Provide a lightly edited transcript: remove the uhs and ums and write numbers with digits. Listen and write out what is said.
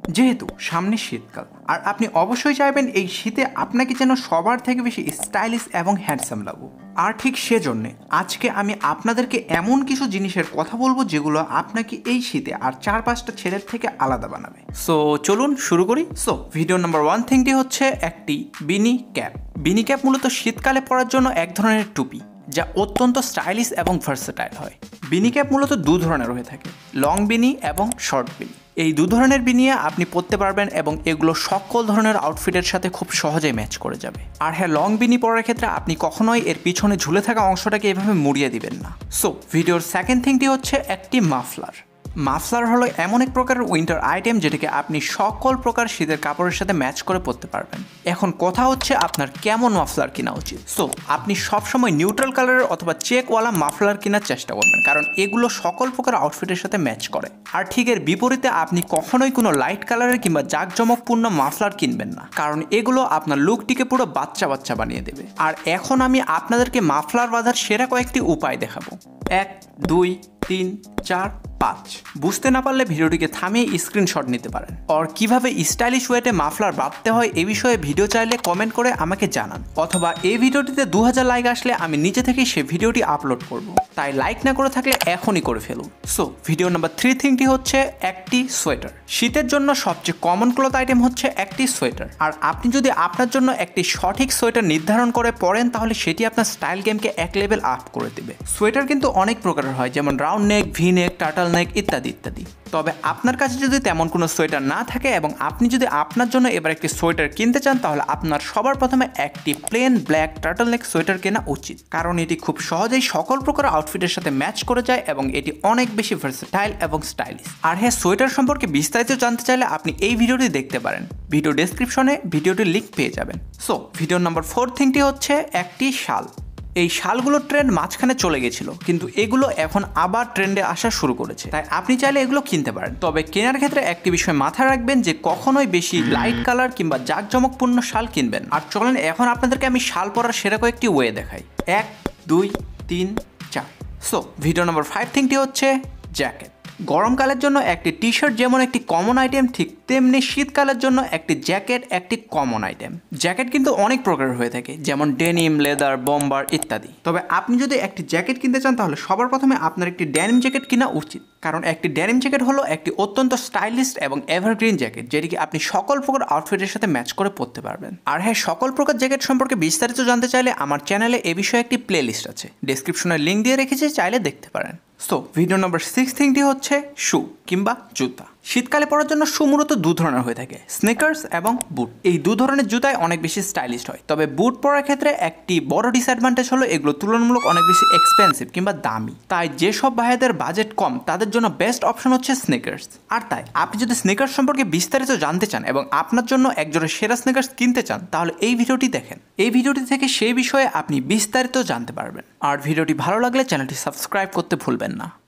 যেহেতু সামনে শীতকাল আর আপনি অবশ্যই চাইবেন এই শীতে আপনাকে যেন সবার থেকে বেশি স্টাইলিশ এবং হ্যান্ডসাম লাগুক, আর ঠিক সেজন্যে আজকে আমি আপনাদেরকে এমন কিছু জিনিসের কথা বলবো যেগুলো আপনাকে এই শীতে আর 4-5টা ছেলের থেকে আলাদা বানাবে। সো চলুন শুরু করি। সো ভিডিও নাম্বার 1 থিংটি হচ্ছে একটি বিনি ক্যাপ। বিনি ক্যাপ মূলত শীতকালে পরার জন্য এক ধরনের টুপি যা অত্যন্ত স্টাইলিশ এবং ভার্সেটাইল হয়। বিনি ক্যাপ মূলত দু ধরনের হয়ে থাকে, লং বিনি এবং শর্ট বিনি। এই দু ধরনের বিনিয়ে আপনি পরতে পারবেন এবং এগুলো সকল ধরনের আউটফিটের সাথে খুব সহজেই ম্যাচ করে যাবে। আর হ্যাঁ, লং বিনি পরার ক্ষেত্রে আপনি কখনোই এর পিছনে ঝুলে থাকা অংশটাকে এভাবে মুড়িয়ে দিবেন না। সো ভিডিওর সেকেন্ড থিংটি হচ্ছে একটি মাফলার। মাফলার হলো এমন এক প্রকারের উইন্টার আইটেম যেটাকে আপনি সকল প্রকার শীতের কাপড়ের সাথে ম্যাচ করে পরতে পারবেন। এখন কথা হচ্ছে আপনার কেমন মাফলার কেনা উচিত। সো আপনি সবসময় নিউট্রাল কালারের অথবা চেকওয়ালা মাফলার কেনার চেষ্টা করবেন, কারণ এগুলো সকল প্রকার আউটফিটের সাথে ম্যাচ করে। আর ঠিক এর বিপরীতে আপনি কখনোই কোনো লাইট কালারের কিংবা জাঁকজমকপূর্ণ মাফলার কিনবেন না, কারণ এগুলো আপনার লুকটিকে পুরো বাচ্চা বাচ্চা বানিয়ে দেবে। আর এখন আমি আপনাদেরকে মাফলার বাঁধার সেরা কয়েকটি উপায় দেখাবো। 1, 2, 3, 4, 5। বুঝতে না পারলে ভিডিওটিকে থামিয়ে স্ক্রিনশট নিতে পারেন। আর কিভাবে স্টাইলিশ ওয়েতে মাফলার বাঁধতে হয় এ বিষয়ে ভিডিও চাইলে কমেন্ট করে আমাকে জানান, অথবা এই ভিডিওটিতে 2000 লাইক আসলে আমি নিজে থেকেই সে ভিডিওটি আপলোড করব। তাই লাইক না করে থাকলে এখনই করে ফেলুন। সো ভিডিও নাম্বার 3 থিংটি হচ্ছে একটি সোয়েটার। শীতের জন্য সবচেয়ে কমন ক্লথ আইটেম হচ্ছে একটি সোয়েটার। আর আপনি যদি আপনার জন্য একটি সঠিক সোয়েটার নির্ধারণ করে পরেন তাহলে সেটি আপনার স্টাইল গেমকে এক লেভেল আপ করে দেবে। সোয়েটার কিন্তু অনেক প্রকারের হয়, যেমন round neck, V neck, turtle neck ইত্যাদি ইত্যাদি। তবে আপনার কাছে যদি তেমন কোনো সোয়েটার না থাকে এবং আপনি যদি আপনার জন্য এবার একটি সোয়েটার কিনতে চান, তাহলে আপনার সবার প্রথমে একটি plain black turtle neck sweater কেনা উচিত, কারণ এটি খুব সহজেই সকল প্রকার আউটফিটের সাথে ম্যাচ করে যায় এবং এটি অনেক বেশি ভার্সেটাইল এবং স্টাইলিশ। আর হ্যাঁ, সোয়েটার সম্পর্কে বিস্তারিত জানতে চাইলে আপনি এই ভিডিওটি দেখতে পারেন, ভিডিও ডেসক্রিপশনে ভিডিওটির লিঙ্ক পেয়ে যাবেন। সো ভিডিও নাম্বার 4 থিংটি হচ্ছে একটি শাল। এই শালগুলোর ট্রেন্ড মাঝখানে চলে গেছিল, কিন্তু এগুলো এখন আবার ট্রেন্ডে আসা শুরু করেছে, তাই আপনি চাইলে এগুলো কিনতে পারেন। তবে কেনার ক্ষেত্রে একটি বিষয় মাথায় রাখবেন যে কখনোই বেশি লাইট কালার কিংবা জাঁকজমকপূর্ণ শাল কিনবেন। আর চলেন এখন আপনাদেরকে আমি শাল পরার সেরা কয়েকটি ওয়ে দেখাই। 1, 2, 3, 4। সো ভিডিও নাম্বার 5 থিংটি হচ্ছে জ্যাকেট। গরমকালের জন্য একটি টি শার্ট যেমন একটি কমন আইটেম, ঠিক তেমনি শীতকালের জন্য একটি জ্যাকেট একটি কমন আইটেম। জ্যাকেট কিন্তু অনেক প্রকারের হয়ে থাকে, যেমন ডেনিম, লেদার, বম্বার ইত্যাদি। তবে আপনি যদি একটি জ্যাকেট কিনতে চান তাহলে সবার প্রথমে আপনার একটি ডেনিম জ্যাকেট কেনা উচিত, কারণ একটি ডেনিম জ্যাকেট হলো একটি অত্যন্ত স্টাইলিশ এবং এভারগ্রিন জ্যাকেট, যেটিকে আপনি সকল প্রকার আউটফিটের সাথে ম্যাচ করে পরতে পারবেন। আর হ্যাঁ, সকল প্রকার জ্যাকেট সম্পর্কে বিস্তারিত জানতে চাইলে আমার চ্যানেলে এ বিষয়ে একটি প্লে লিস্ট আছে, ডেসক্রিপশনে লিঙ্ক দিয়ে রেখেছি, চাইলে দেখতে পারেন। সো ভিডিও নাম্বার 6 থিংটি হচ্ছে শু কিংবা জুতা। শীতকালে পরার জন্য শু মূলত দু ধরনের হয়ে থাকে, স্নিকার্স এবং বুট। এই দু ধরনের জুতাই অনেক বেশি স্টাইলিশ হয়। তবে বুট পরার ক্ষেত্রে একটি বড় ডিসঅ্যাডভান্টেজ হলো এগুলো তুলনামূলক অনেক বেশি এক্সপেন্সিভ কিংবা দামি। তাই যেসব ভাইয়াদের বাজেট কম তাদের জন্য বেস্ট অপশন হচ্ছে স্নিকার্স। আর তাই আপনি যদি স্নিকার্স সম্পর্কে বিস্তারিত জানতে চান এবং আপনার জন্য একজোড়া সেরা স্নিকার্স কিনতে চান, তাহলে এই ভিডিওটি দেখেন। এই ভিডিওটি থেকে সেই বিষয়ে আপনি বিস্তারিত জানতে পারবেন। আর ভিডিওটি ভালো লাগলে চ্যানেলটি সাবস্ক্রাইব করতে ভুলবেন না।